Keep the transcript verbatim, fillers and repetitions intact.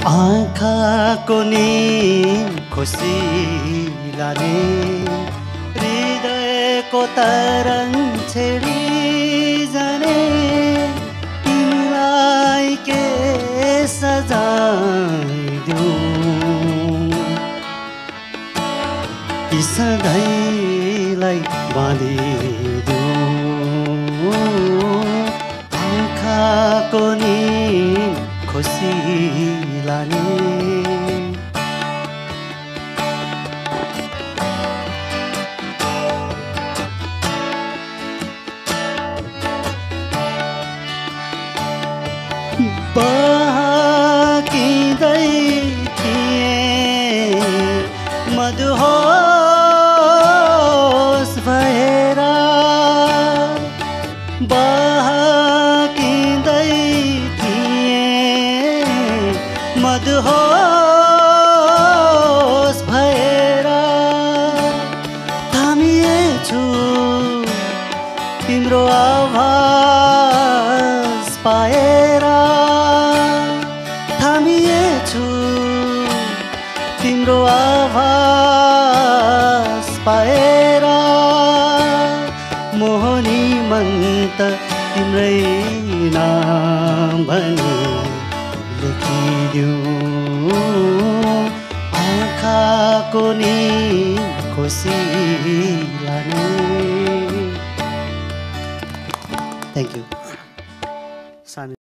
आँखाको नि खुसी लाने हृदयको तरङ छेडी जाने तिमीलाई के सजाइदिउँ ती सधैँलाई बाँधिदिउँ आँखाको नि खुसी लाने बहकिँदै थिए मधुहोस भएर बहकिँदै थिए मधुहोस भएर थामिएछु तिम्रो आवाज पाएर थामिएछु तिम्रो आवाज पाएर मोहनी मन त तिम्रै नाम भनी लेखिदिउँ आँखाको नि खुसी लाने। Thank you.